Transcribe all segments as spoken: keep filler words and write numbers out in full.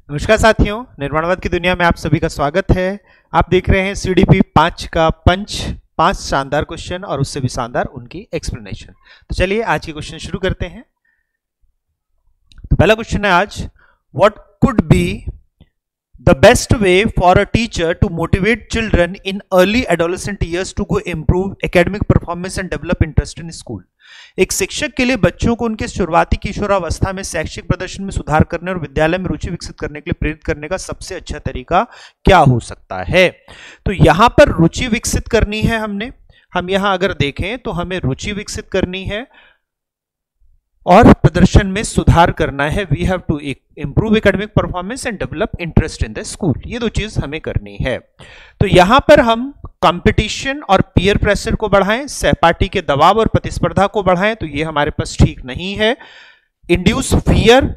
नमस्कार साथियों, निर्माणवाद की दुनिया में आप सभी का स्वागत है। आप देख रहे हैं सीडीपी पांच का पंच, पांच शानदार क्वेश्चन और उससे भी शानदार उनकी एक्सप्लेनेशन। तो चलिए आज के क्वेश्चन शुरू करते हैं। तो पहला क्वेश्चन है आज, what could be the best way for a teacher to motivate children in early adolescent years to go improve academic performance and develop interest in school. एक शिक्षक के लिए बच्चों को उनके शुरुआती किशोरावस्था में शैक्षिक प्रदर्शन में सुधार करने और विद्यालय में रुचि विकसित करने के लिए प्रेरित करने का सबसे अच्छा तरीका क्या हो सकता है। तो यहां पर रुचि विकसित करनी है हमने, हम यहां अगर देखें तो हमें रुचि विकसित करनी है और प्रदर्शन में सुधार करना है। We have to improve academic performance and develop interest in the school. ये दो चीज हमें करनी है। तो यहां पर हम कंपटीशन और पीयर प्रेशर को बढ़ाएं, सहपाठी के दबाव और प्रतिस्पर्धा को बढ़ाएं, तो ये हमारे पास ठीक नहीं है। Induce fear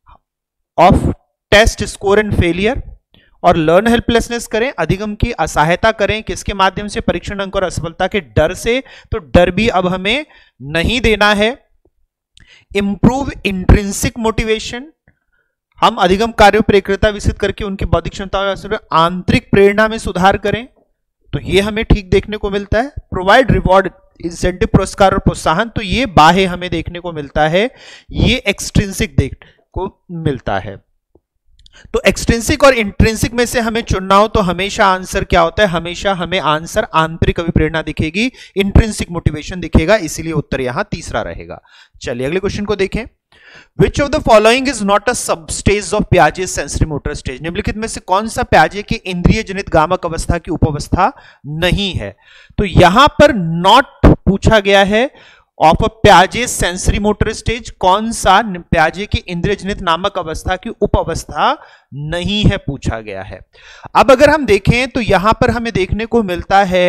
of test score and failure और लर्न हेल्पलेसनेस करें, अधिगम की असहायता करें, किसके माध्यम से? परीक्षण अंक और असफलता के डर से। तो डर भी अब हमें नहीं देना है। इंप्रूव इंट्रिंसिक मोटिवेशन, हम अधिगम कार्यों पर एकाग्रता विकसित करके उनकी बौद्धिक क्षमता आंतरिक प्रेरणा में सुधार करें, तो ये हमें ठीक देखने को मिलता है। प्रोवाइड रिवॉर्ड इंसेंटिव, पुरस्कार और प्रोत्साहन, तो ये बाह्य हमें देखने को मिलता है, ये एक्सट्रिंसिक देखने को मिलता है। तो एक्सट्रिंसिक और इंट्रिंसिक में से हमें चुनना हो तो हमेशा आंसर क्या होता है? हमेशा हमें आंसर आंतरिक अभिप्रेरणा दिखेगी, इंट्रिंसिक मोटिवेशन दिखेगा, इसीलिए उत्तर यहां तीसरा रहेगा। चलिए अगले क्वेश्चन को देखें। Which of the following is not a substage of Piaget's sensory motor stage? निम्नलिखित में से कौन सा प्याजे की इंद्रिय जनित गामक अवस्था की उपावस्था नहीं है? तो यहां पर नॉट पूछा गया है ऑफ अ प्याजे सेंसरी मोटर स्टेज, कौन सा प्याजे की इंद्रिय जनित नामक अवस्था की उपावस्था नहीं है पूछा गया है। अब अगर हम देखें तो यहां पर हमें देखने को मिलता है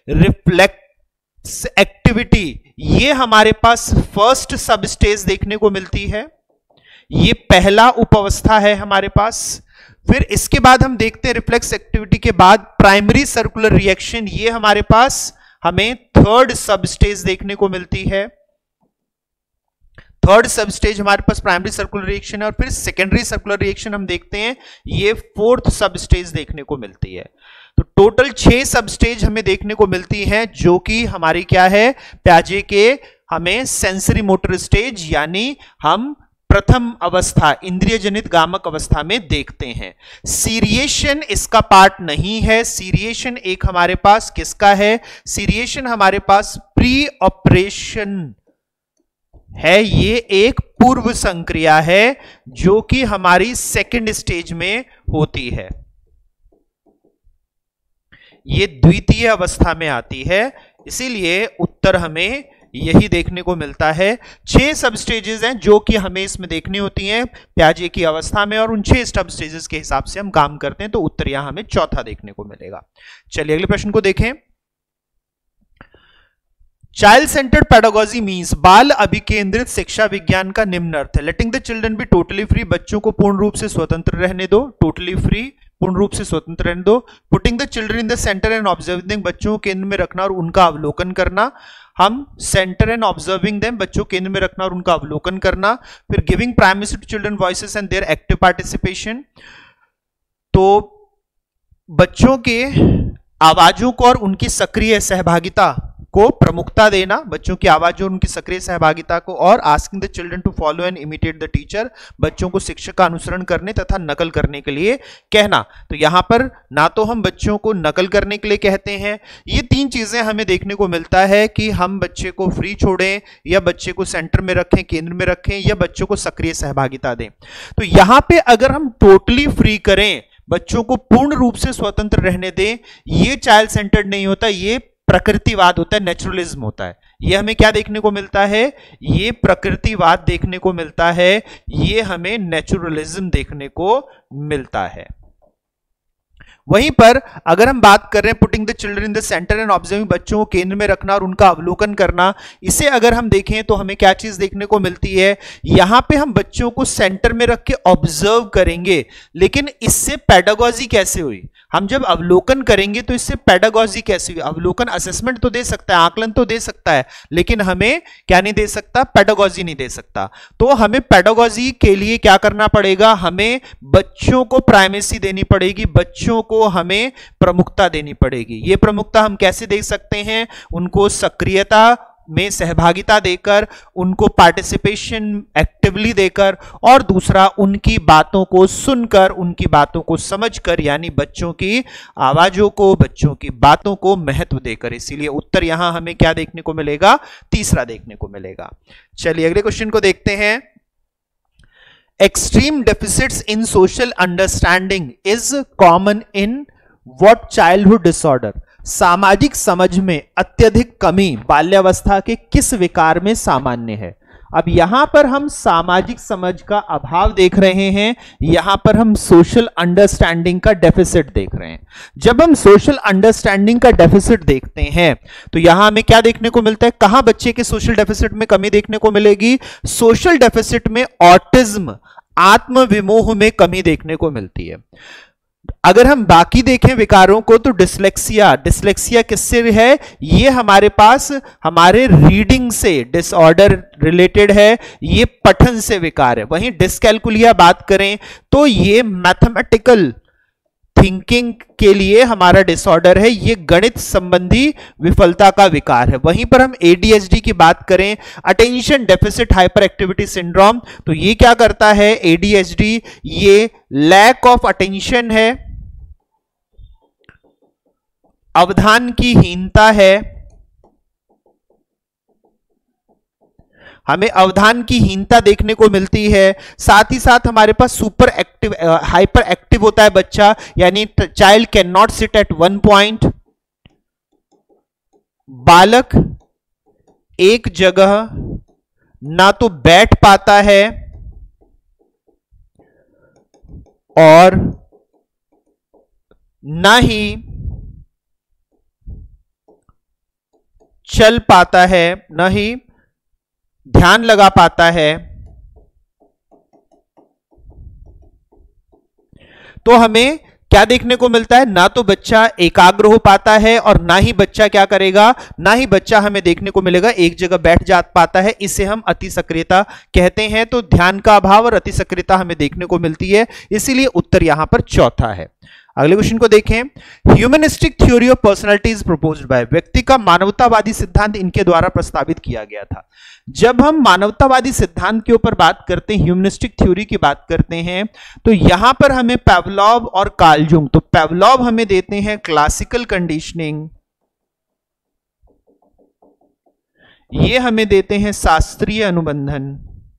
रिफ्लेक्स एक्टिविटी, ये हमारे पास फर्स्ट सब स्टेज देखने को मिलती है, ये पहला उपावस्था है हमारे पास। फिर इसके बाद हम देखते हैं रिफ्लेक्स एक्टिविटी के बाद प्राइमरी सर्कुलर रिएक्शन, ये हमारे पास हमें थर्ड सब स्टेज देखने को मिलती है। थर्ड सब स्टेज हमारे पास प्राइमरी सर्कुलर रिएक्शन है और फिर सेकेंडरी सर्कुलर रिएक्शन हम देखते हैं, ये फोर्थ सब स्टेज देखने को मिलती है। तो टोटल छह सब स्टेज हमें देखने को मिलती हैं, जो कि हमारी क्या है? प्याजे के हमें सेंसरी मोटर स्टेज यानी हम प्रथम अवस्था इंद्रिय जनित गामक अवस्था में देखते हैं। सीरिएशन इसका पार्ट नहीं है। सीरिएशन एक हमारे पास किसका है? सीरिएशन हमारे पास प्री ऑपरेशन है, ये एक पूर्व संक्रिया है जो कि हमारी सेकंड स्टेज में होती है, ये द्वितीय अवस्था में आती है, इसीलिए उत्तर हमें यही देखने को मिलता है। छह सब स्टेजेस हैं जो कि हमें इसमें देखनी होती हैं प्याजे की अवस्था में, और उन छह सब स्टेजेस के हिसाब से हम काम करते हैं, तो उत्तर यहां हमें चौथा देखने को मिलेगा। चलिए अगले प्रश्न को देखें। चाइल्ड सेंटर्ड पेडागोजी मीन्स बाल अभिकेंद्रित शिक्षा विज्ञान का निम्न अर्थ है। Letting the children be totally free, बच्चों को पूर्ण रूप से स्वतंत्र रहने दो, टोटली फ्री पूर्ण रूप से स्वतंत्र रहने दो। Putting the children in the centre and observing them, बच्चों को केंद्र में रखना और उनका अवलोकन करना। हम सेंटर एंड ऑब्जर्विंग देम, बच्चों केंद्र में रखना और उनका अवलोकन करना। फिर giving primacy to children voices and their active participation, तो बच्चों के आवाजों को और उनकी सक्रिय सहभागिता को प्रमुखता देना, बच्चों की आवाज और उनकी सक्रिय सहभागिता को। और asking the children to follow and imitate the teacher, बच्चों को शिक्षक का अनुसरण करने तथा नकल करने के लिए कहना। तो यहां पर ना तो हम बच्चों को नकल करने के लिए कहते हैं, ये तीन चीजें हमें देखने को मिलता है कि हम बच्चे को फ्री छोड़ें या बच्चे को सेंटर में रखें, केंद्र में रखें, या बच्चों को सक्रिय सहभागिता दें। तो यहां पर अगर हम टोटली फ्री करें, बच्चों को पूर्ण रूप से स्वतंत्र रहने दें, ये चाइल्ड सेंटर्ड नहीं होता, ये प्रकृतिवाद होता है, नेचुरलिज्म होता है। ये हमें क्या देखने को मिलता है? ये प्रकृतिवाद देखने को मिलता है, ये हमें नेचुरलिज्म देखने को मिलता है। वहीं पर अगर हम बात कर रहे हैं putting the children in the centre and observing, बच्चों को केंद्र में रखना और उनका अवलोकन करना, इसे अगर हम देखें तो हमें क्या चीज देखने को मिलती है? यहां पे हम बच्चों को सेंटर में रख के ऑब्जर्व करेंगे, लेकिन इससे पेडागोजी कैसे हुई? हम जब अवलोकन करेंगे तो इससे पेडागोजी कैसी हुई, अवलोकन असेसमेंट तो दे सकता है, आकलन तो दे सकता है, लेकिन हमें क्या नहीं दे सकता, पेडागोजी नहीं दे सकता। तो हमें पेडागोजी के लिए क्या करना पड़ेगा, हमें बच्चों को प्राइमेसी देनी पड़ेगी, बच्चों को हमें प्रमुखता देनी पड़ेगी। ये प्रमुखता हम कैसे दे सकते हैं, उनको सक्रियता में सहभागिता देकर, उनको पार्टिसिपेशन एक्टिवली देकर, और दूसरा उनकी बातों को सुनकर, उनकी बातों को समझकर, यानी बच्चों की आवाजों को, बच्चों की बातों को महत्व देकर। इसीलिए उत्तर यहां हमें क्या देखने को मिलेगा, तीसरा देखने को मिलेगा। चलिए अगले क्वेश्चन को देखते हैं। Extreme deficits in social understanding is common in what childhood disorder? सामाजिक समझ में अत्यधिक कमी बाल्यावस्था के किस विकार में सामान्य है? अब यहां पर हम सामाजिक समझ का अभाव देख रहे हैं, यहां पर हम सोशल अंडरस्टैंडिंग का डेफिसिट देख रहे हैं। जब हम सोशल अंडरस्टैंडिंग का डेफिसिट देखते हैं तो यहां हमें क्या देखने को मिलता है, कहां बच्चे के सोशल डेफिसिट में कमी देखने को मिलेगी? सोशल डेफिसिट में ऑटिज्म, आत्म विमोह में कमी देखने को मिलती है। अगर हम बाकी देखें विकारों को तो डिसलेक्सिया, डिसलेक्सिया किससे है, ये हमारे पास हमारे रीडिंग से डिसऑर्डर रिलेटेड है, ये पठन से विकार है। वहीं डिसकैलकुलिया बात करें तो ये मैथमेटिकल थिंकिंग के लिए हमारा डिसऑर्डर है, ये गणित संबंधी विफलता का विकार है। वहीं पर हम एडीएचडी की बात करें, attention deficit hyper activity syndrome, तो ये क्या करता है एडीएचडी, ये लैक ऑफ अटेंशन है, अवधान की हीनता है, हमें अवधान की हीनता देखने को मिलती है। साथ ही साथ हमारे पास सुपर एक्टिव, हाइपर एक्टिव होता है बच्चा, यानी child can not sit at one point, बालक एक जगह ना तो बैठ पाता है और ना ही चल पाता है, ना ही ध्यान लगा पाता है। तो हमें क्या देखने को मिलता है, ना तो बच्चा एकाग्र हो पाता है और ना ही बच्चा क्या करेगा, ना ही बच्चा हमें देखने को मिलेगा एक जगह बैठ जा पाता है। इसे हम अति सक्रियता कहते हैं। तो ध्यान का अभाव और अति सक्रियता हमें देखने को मिलती है, इसीलिए उत्तर यहां पर चौथा है। अगले क्वेश्चन को देखें। Humanistic theory of personality is proposed by, व्यक्ति का मानवतावादी सिद्धांत इनके द्वारा प्रस्तावित किया गया था। जब हम मानवतावादी सिद्धांत के ऊपर बात करते हैं, ह्यूमनिस्टिक थ्योरी की बात करते हैं, तो यहां पर हमें पावलोव और कार्ल जुंग, तो पावलोव हमें देते हैं क्लासिकल कंडीशनिंग, ये हमें देते हैं शास्त्रीय अनुबंधन।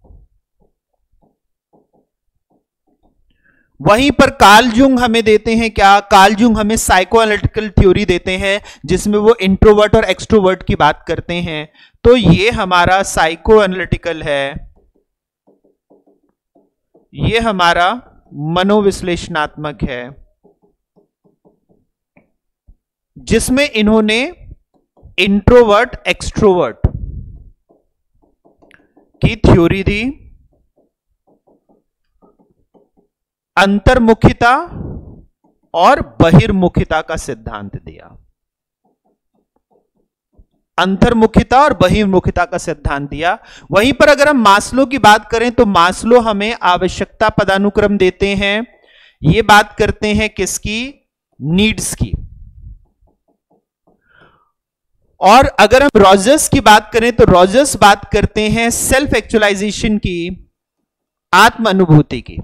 वहीं पर कार्ल जुंग हमें देते हैं क्या, कार्ल जुंग हमें साइको एनालिटिकल थ्योरी देते हैं, जिसमें वो इंट्रोवर्ट और एक्सट्रोवर्ट की बात करते हैं। तो ये हमारा साइको एनालिटिकल है, ये हमारा मनोविश्लेषणात्मक है, जिसमें इन्होंने इंट्रोवर्ट एक्सट्रोवर्ट की थ्योरी दी, अंतर्मुखिता और बहिर्मुखिता का सिद्धांत दिया, अंतर्मुखिता और बहिर्मुखिता का सिद्धांत दिया। वहीं पर अगर हम मास्लो की बात करें तो मास्लो हमें आवश्यकता पदानुक्रम देते हैं, ये बात करते हैं किसकी, नीड्स की। और अगर हम रॉजर्स की बात करें तो रॉजर्स बात करते हैं सेल्फ एक्चुअलाइजेशन की, आत्म अनुभूति की।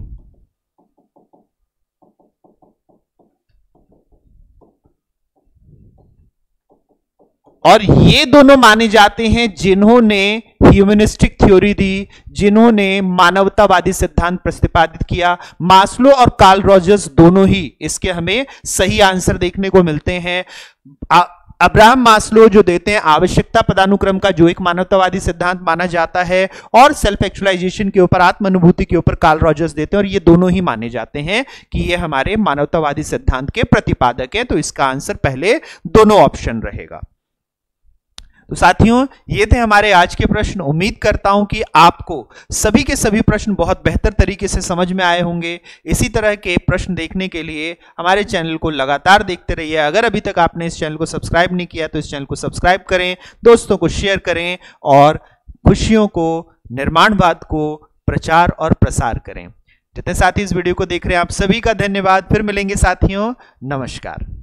और ये दोनों माने जाते हैं जिन्होंने ह्यूमनिस्टिक थ्योरी दी, जिन्होंने मानवतावादी सिद्धांत प्रतिपादित किया। मास्लो और कार्ल रॉजर्स दोनों ही इसके हमें सही आंसर देखने को मिलते हैं। अब्राहम मास्लो जो देते हैं आवश्यकता पदानुक्रम का, जो एक मानवतावादी सिद्धांत माना जाता है, और सेल्फ एक्चुअलाइजेशन के ऊपर, आत्म अनुभूति के ऊपर कार्ल रॉजर्स देते हैं, और ये दोनों ही माने जाते हैं कि ये हमारे मानवतावादी सिद्धांत के प्रतिपादक हैं। तो इसका आंसर पहले दोनों ऑप्शन रहेगा। तो साथियों, ये थे हमारे आज के प्रश्न। उम्मीद करता हूं कि आपको सभी के सभी प्रश्न बहुत बेहतर तरीके से समझ में आए होंगे। इसी तरह के प्रश्न देखने के लिए हमारे चैनल को लगातार देखते रहिए। अगर अभी तक आपने इस चैनल को सब्सक्राइब नहीं किया तो इस चैनल को सब्सक्राइब करें, दोस्तों को शेयर करें और खुशियों को, निर्माणवाद को प्रचार और प्रसार करें। जितने साथी इस वीडियो को देख रहे हैं आप सभी का धन्यवाद। फिर मिलेंगे साथियों, नमस्कार।